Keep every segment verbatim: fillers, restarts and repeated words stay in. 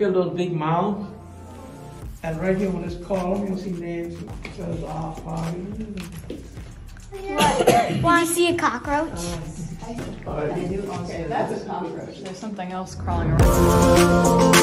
feel a little big mouth. And right here on this column, you'll see names. It says our party. Want to see a cockroach? Okay, that's a cockroach. There's something else crawling around.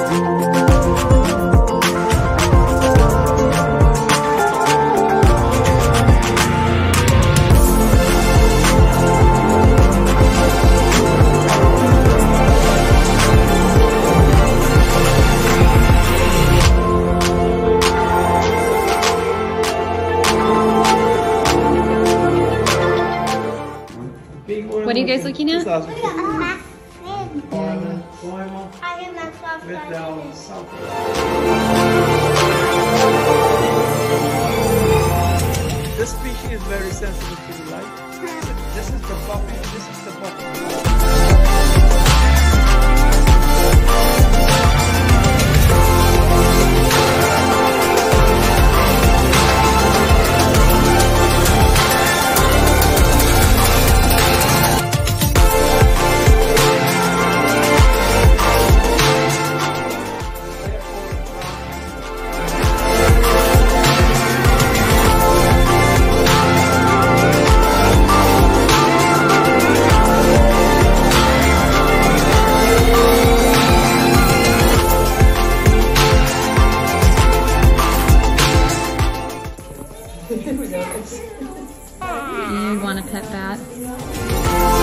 What are you guys looking at? Look at a muffin. Poema I can make with muffin. the south. This species is very sensitive to the light. This is the puppy. This is the puppy. You want a pet bat?